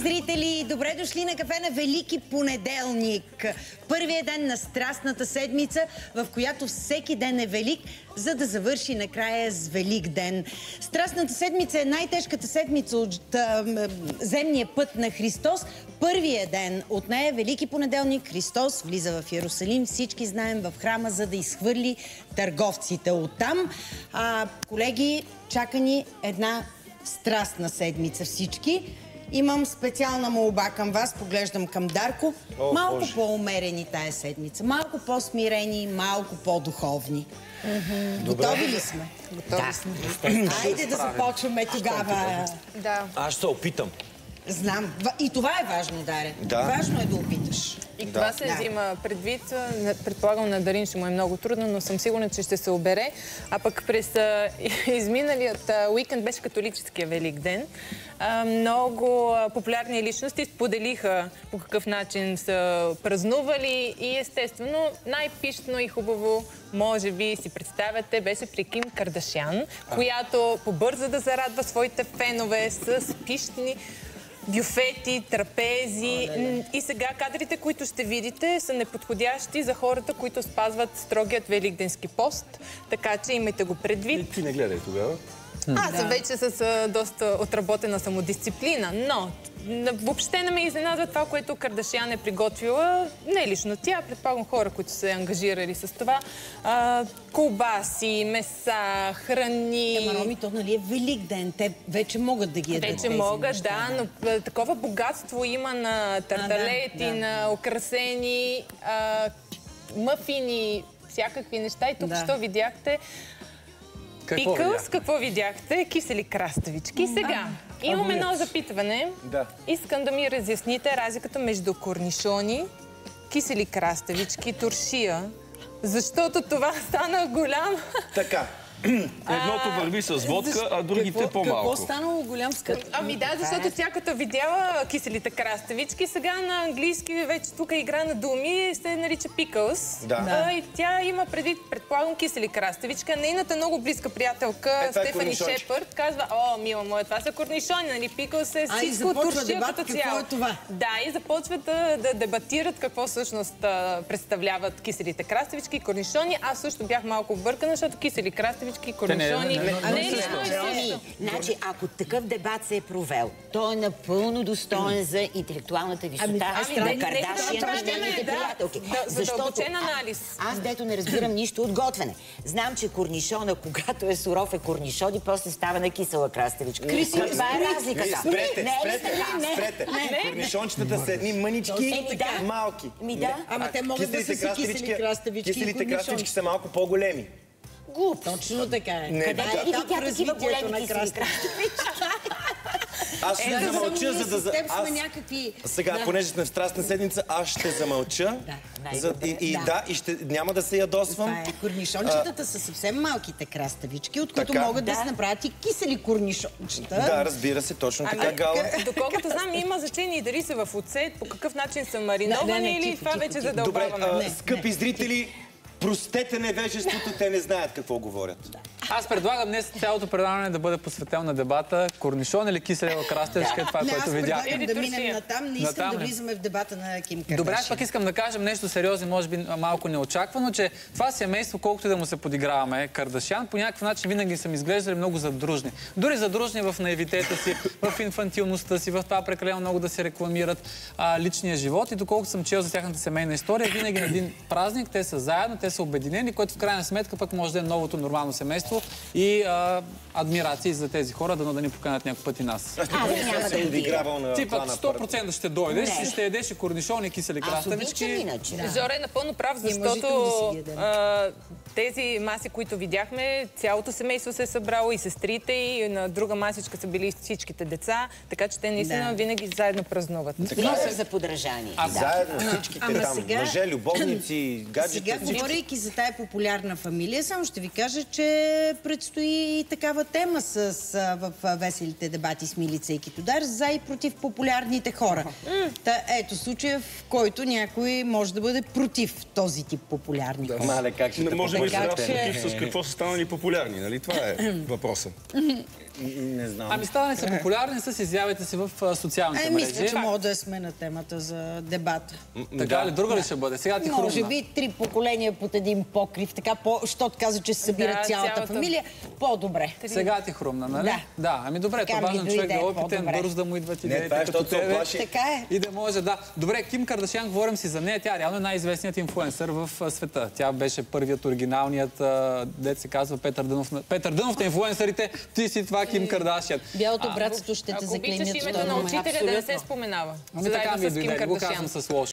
зрители! Добре дошли на кафе на Велики понеделник. Първият ден на Страстната седмица, в която всеки ден е велик, за да завърши накрая с Велик ден. Страстната седмица е най-тежката седмица от земния път на Христос. Първият ден от нея, Велики понеделник, Христос влиза в Йерусалим. Всички знаем, в храма, за да изхвърли търговците оттам. Колеги, чака ни една страстна седмица всички. Имам специална молба към вас, поглеждам към Дарко. Малко по-умерени тая седмица, малко по-смирени, малко по-духовни. Готови ли сме? Готови сме. Хайде да започваме тогава. Да. Аз ще се опитам. Знам. И това е важно, Даре. Да. Важно е да опиташ. И това се взима предвид. Предполагам, на Дарин ще му е много трудно, но съм сигурна, че ще се обере. А пък през изминалият уикенд беше католическия Велик ден. Много популярни личности споделиха по какъв начин са празнували и естествено най-пищно и хубаво, може би си представяте, беше при Ким Кардашиан, която побърза да зарадва своите фенове с пищни бюфети, трапези. И сега кадрите, които ще видите, са неподходящи за хората, които спазват строгият великденски пост. Така че имайте го предвид. Ти не гледай тогава. Аз съм вече с доста отработена самодисциплина, но въобще не ме изненадва това, което Кардашиан е приготвила. Не лично тя, предполагам хора, които са ангажирали с това. Колбаси, меса, храни. Ама, Роми, то нали е Велик ден. Те вече могат да ги ядат. Вече могат, да, но такова богатство има на тарталети, на украсени мъфини, всякакви неща. И тук що видяхте? Пикълс, какво видяхте? Кисели краставички. Сега, имам едно запитване. Искам да ми разясните разликата между корнишони, кисели краставички, туршия. Защото това стана голям... Така. Едното върви с водка, а другите по-малко. Какво станало голям скъп? Ами да, защото тя като видяла киселите краставички, сега на английски вече тук игра на думи, се нарича пикълс. И тя има предвид, предполагам, кисели краставички. Нейната много близка приятелка Стефани Шепърд казва: о, мила моя, това са корнишони, нали? Пикълс е всичко от туршия като цяло. Да, и започват да дебатират какво всъщност представляват киселите краставички и корнишони. Аз също бях малко объркана, защото кисели краставички, корнишони. Значи, ако такъв дебат се е провел, той е напълно достоен за интелектуалната висота на Кардашиан и нейните приятелки. Защото аз, дето не разбирам нищо от готвене. Знам, че корнишона, когато е суров, е корнишон и после става на кисела краставичка. Каква е разликата? Спрете. Корнишончетата са едни мънички, малки. Ама те могат да са кисели краставички. Киселите краставички са малко по-големи. Глуп. Точно така е. Къде е види тя такива големи кисели краставички? Аз ще замълча, за да... Сега, понеже сме в страстна седмица, аз ще замълча. И няма да се ядосвам. Корнишончетата са съвсем малките краставички, от които могат да се направят и кисели корнишончета. Да, разбира се, точно така, Гала. Доколкото знам, има значение и дали са в оцет, по какъв начин са мариновани или това вече задълбаваме. Добре, скъпи зрители, простете невежеството, те не знаят какво говорят. Аз предлагам днес цялото предаване да бъде посветено на дебата корнишон или киселева краставичка, това, което видях. Аз предлагам да минем натам, не искам да влизаме в дебата на Ким Кардашиан. Добре, аз пък искам да кажем нещо сериозно, може би малко неочаквано, че това семейство, колкото и да му се подиграваме, Кардашиан, по някакъв начин винаги са ми изглеждали много задружни. Дори задружни в наивитета си, в инфантилността си, в това прекалено много да се рекламират личния живот. И доколкото съм чел за тяхната семейна история, винаги на един празник те са заедно, те са обединени, което в крайна сметка пък може да е новото нормално семейство. И адмирации за тези хора, да ни поканят някой път и нас. Ти пък 100% ще дойдеш и ще ядеш и корнишони, кисели краставички. Жоре е напълно прав, защото тези маси, които видяхме, цялото семейство се е събрало и сестрите, и на друга масичка са били всичките деца, така че те наистина винаги заедно празнуват. Но са за подражание. Заедно всичките там, мъже, любовници, гаджета. Сега, говорейки за тая популярна фамилия, само ще ви кажа, че предстои и такава тема в веселите дебати с Милица и Китодар за и против популярните хора. Ето случая, в който някой може да бъде против този тип популярни хора. Мале, как ще може да бъде против с какво са станали популярни, нали? Това е въпросът. Не знам. Ами ставане са популярни с изявите си в социалните мрежи. Мисля, че мога да сме на темата за дебата. Така ли? Друга ли ще бъде? Сега ти хрумна. Може би 3 поколения под един покрив, така, защото каза, че се събира цялата фамилия, по-добре. Сега ти хрумна, нали? Да. Ами добре, това важно човек да е опитен, бързо да му идват идеите като тебе. Така е. И да може, да. Добре, Ким Кардашиан, говорим си за нея. Тя реално е най-известният инфлуенсър в света. Тя беше първият, оригиналният, дет се казва Петър Дънов на инфлуенсърите. Ти си това Ким Кардашиан. Бялото братство ще те заклинят. Ако обичаш името на учителя да не се споменава. Ами така ми дойде, го казвам с лошо.